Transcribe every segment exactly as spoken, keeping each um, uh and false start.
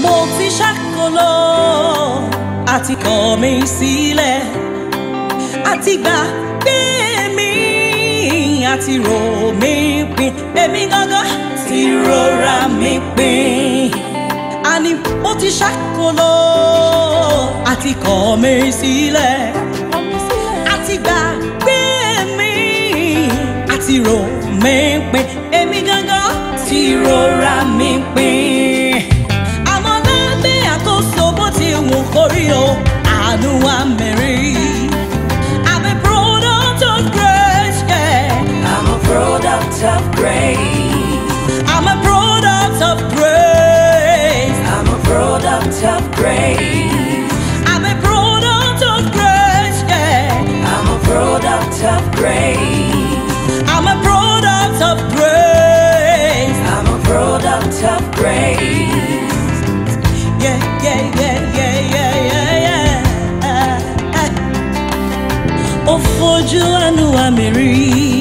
mo ti ṣàkólò àti kọ̀ mí sílẹ̀ àti gbà pé mi àti rò mí pin èmi gangan ti rọra mi pin àní mo ti ṣàkólò àti kọ̀ mí sílẹ̀ àti gbà pé mi àti rò mí pin èmi gangan ti rọra mi pin àmọ́ lábẹ́ àkóso bó ti wù kó rí o àánú wa mẹ́rin. I'm a product of grace, yeah. I'm a product of grace. I'm a product of grace. I'm a product of grace. I'm a product of grace, yeah. I'm a product of grace. I'm a product of grace. I'm a product of grace. Yeah, yeah, yeah, yeah, yeah, yeah, yeah. Ó fojú àánú wa mi rí.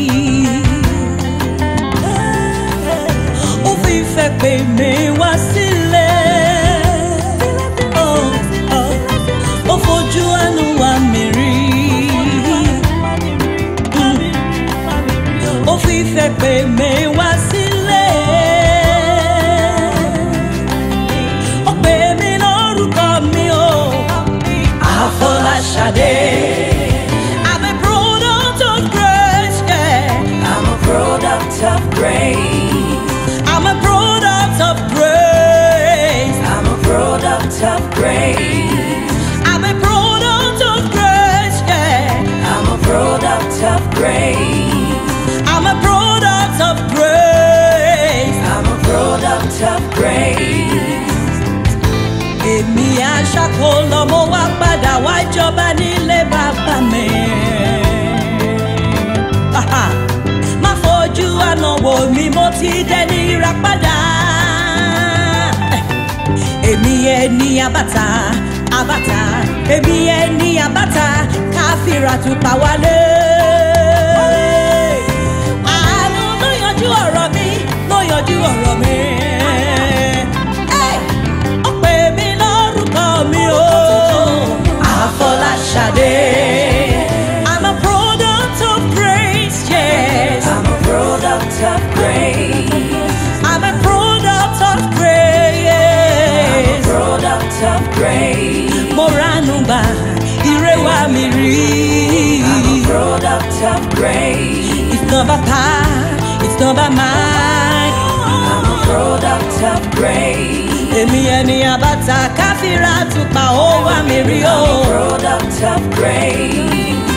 Ó fi ìfẹ́ pè mí wá sílẹ̀. Oh, oh. Ó fojú àánú wa mi rí. Ó fi ìfẹ́ pè mí wá sílẹ̀. Ó pè mí lórúkọ mi o. Afọláṣadé. I'm a product of grace, yeah. I'm a product of grace. I'm a product of grace. I'm a product of grace. I'm a product of grace, yeah. I'm a product of grace. I'm a product of grace. I'm a product of grace. Èmi aṣàkólò mo wá padà wá jọba nílé bàbá mi. Aha. Má fojú àná wò mí mo ti dẹni ìràpadà. Èmi ẹni àbàtà àbàtà èmi ẹni àbàtà káfíra tùpà wálé. Àánú ló yanjú ọ̀rọ̀ mi ló yanjú ọ̀rọ̀ mi. Hey! Ó pè mí lórúkọ mi o. Afọláṣadé. I'm a product of grace, yes. I'm a product of grace. I'm a product of grace. Product of grace. Mo ránú gbà ire wá mi rí. I'm a product of grace. It's not by power, it's not by might. I'm a product of grace. Èmi ẹni àbàtà káfíra tùpà ó wá mi rí o. I'm a product of grace.